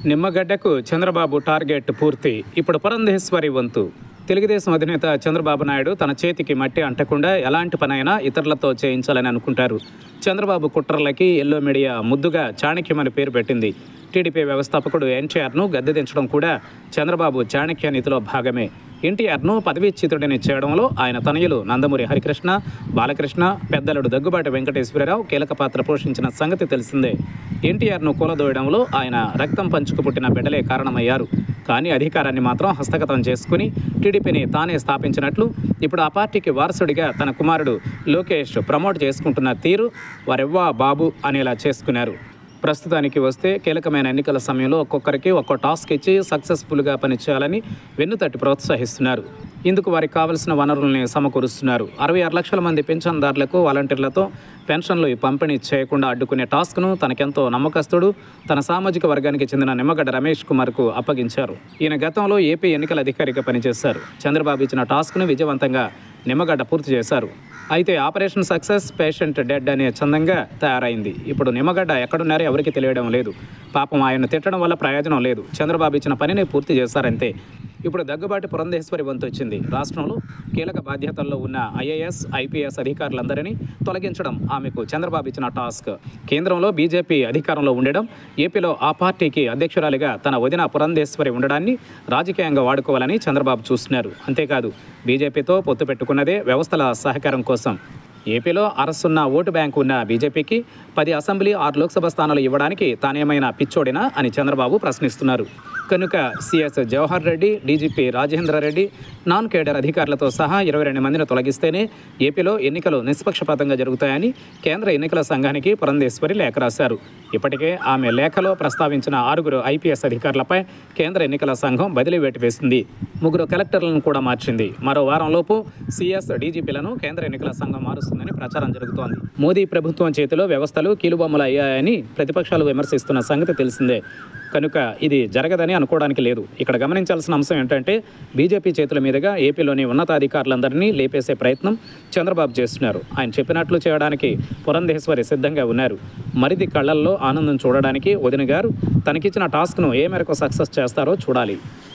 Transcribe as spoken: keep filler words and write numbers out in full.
నిమ్మగడ్డకు Chandrababu target పూర్తి. ఇప్పుడు పురంధేశ్వరి వంతు. తెలుగుదేశం అధినేత చంద్రబాబు నాయుడు తన చేతికి మట్టి అంటకుండా ఎలాంటి పనైనా ఇతరులతో చేయించాలని అనుకుంటారు. చంద్రబాబు కుట్రలకి ఎల్లో మీడియా ముద్దుగా చాణక్యమని పేరు పెట్టింది. టీడీపీ వ్యవస్థాపకుడు ఎన్టీఆర్ను గద్దెదించడం కూడా చంద్రబాబు చాణక్య నీతిలో భాగమే. ఎన్టీఆర్ను పదవీచ్యుతుడిని చేయడంలో ఆయన తనయులు నందమూరి హరికృష్ణ, బాలకృష్ణ, పెద్దలుడు దగ్గుబాటి వెంకటేశ్వరరావు కీలక పాత్ర పోషించిన సంగతి తెలిసిందే. ఎన్టీఆర్ను కూలదోయడంలో ఆయన రక్తం పంచుకు పుట్టిన బిడ్డలే కారణమయ్యారు. కానీ అధికారాన్ని మాత్రం హస్తగతం చేసుకుని టీడీపీని తానే స్థాపించినట్లు ఇప్పుడు ఆ పార్టీకి వారసుడిగా తన కుమారుడు లోకేష్ ప్రమోట్ చేసుకుంటున్న తీరు వారెవ్వా బాబు అనేలా చేసుకున్నారు. ప్రస్తుతానికి వస్తే కీలకమైన ఎన్నికల సమయంలో ఒక్కొక్కరికి ఒక్కో టాస్క్ ఇచ్చి సక్సెస్ఫుల్గా పనిచేయాలని వెన్నుతట్టి ప్రోత్సహిస్తున్నారు. ఇందుకు వారికి కావలసిన వనరుల్ని సమకూరుస్తున్నారు. అరవై ఆరు లక్షల మంది పెన్షన్దారులకు వాలంటీర్లతో పెన్షన్లు పంపిణీ చేయకుండా అడ్డుకునే టాస్క్ను తనకెంతో నమ్మకస్తుడు తన సామాజిక వర్గానికి చెందిన నిమ్మగడ్డ రమేష్ కుమార్కు అప్పగించారు. ఈయన గతంలో ఏపీ ఎన్నికల అధికారిగా పనిచేశారు. చంద్రబాబు ఇచ్చిన టాస్క్ను విజయవంతంగా నిమ్మగడ్డ పూర్తి చేశారు. అయితే ఆపరేషన్ సక్సెస్, పేషెంట్ డెడ్ అనే చందంగా తయారైంది. ఇప్పుడు నిమ్మగడ్డ ఎక్కడున్నారో ఎవరికి తెలియడం లేదు. పాపం ఆయన తిట్టడం వల్ల ప్రయోజనం లేదు. చంద్రబాబు ఇచ్చిన పనిని పూర్తి చేశారంతే. ఇప్పుడు దగ్గుబాటి పురంధేశ్వరి వంతు వచ్చింది. రాష్ట్రంలో కీలక బాధ్యతల్లో ఉన్న ఐఏఎస్, ఐపీఎస్ అధికారులందరినీ తొలగించడం ఆమెకు చంద్రబాబు ఇచ్చిన టాస్క్. కేంద్రంలో బీజేపీ అధికారంలో ఉండడం, ఏపీలో ఆ పార్టీకి అధ్యక్షురాలిగా తన వదిన పురంధేశ్వరి ఉండడాన్ని రాజకీయంగా వాడుకోవాలని చంద్రబాబు చూస్తున్నారు. అంతేకాదు బీజేపీతో పొత్తు పెట్టుకున్నదే వ్యవస్థల సహకారం కోసం. ఏపీలో అరసున్న ఓటు బ్యాంకు ఉన్న బీజేపీకి పది అసెంబ్లీ, ఆరు లోక్సభ స్థానాలు ఇవ్వడానికి తానేమైనా పిచ్చోడినా అని చంద్రబాబు ప్రశ్నిస్తున్నారు. కనుక CS Jawahar Reddy, DGP Rajendra Reddy, non cadre అధికారులతో సహా ఇరవై రెండు మందిని తొలగిస్తేనే ఏపీలో ఎన్నికలు నిష్పక్షపాతంగా జరుగుతాయని కేంద్ర ఎన్నికల సంఘానికి పురంధేశ్వరి లేఖ రాశారు. ఇప్పటికే ఆమె లేఖలో ప్రస్తావించిన ఆరుగురు ఐపీఎస్ అధికారులపై కేంద్ర ఎన్నికల సంఘం బదిలీ వేటు వేసింది. ముగ్గురు కలెక్టర్లను కూడా మార్చింది. మరో వారంలోపు సీఎస్, డీజీపీలను కేంద్ర ఎన్నికల సంఘం మారుస్తుందని ప్రచారం జరుగుతోంది. మోదీ ప్రభుత్వం చేతిలో వ్యవస్థలు కీలుబొమ్మలు అయ్యాయని ప్రతిపక్షాలు విమర్శిస్తున్న సంగతి తెలిసిందే. కనుక ఇది జరగదని అనుకోవడానికి లేదు. ఇక్కడ గమనించాల్సిన అంశం ఏంటంటే బీజేపీ చేతుల మీదుగా ఏపీలోని ఉన్నతాధికారులందరినీ లేపేసే ప్రయత్నం చంద్రబాబు చేస్తున్నారు. ఆయన చెప్పినట్లు చేయడానికి పురంధేశ్వరి సిద్ధంగా ఉన్నారు. మరిది కళ్ళల్లో ఆనందం చూడడానికి వదిన గారు తనకిచ్చిన టాస్క్ను ఏ మేరకు సక్సెస్ చేస్తారో చూడాలి.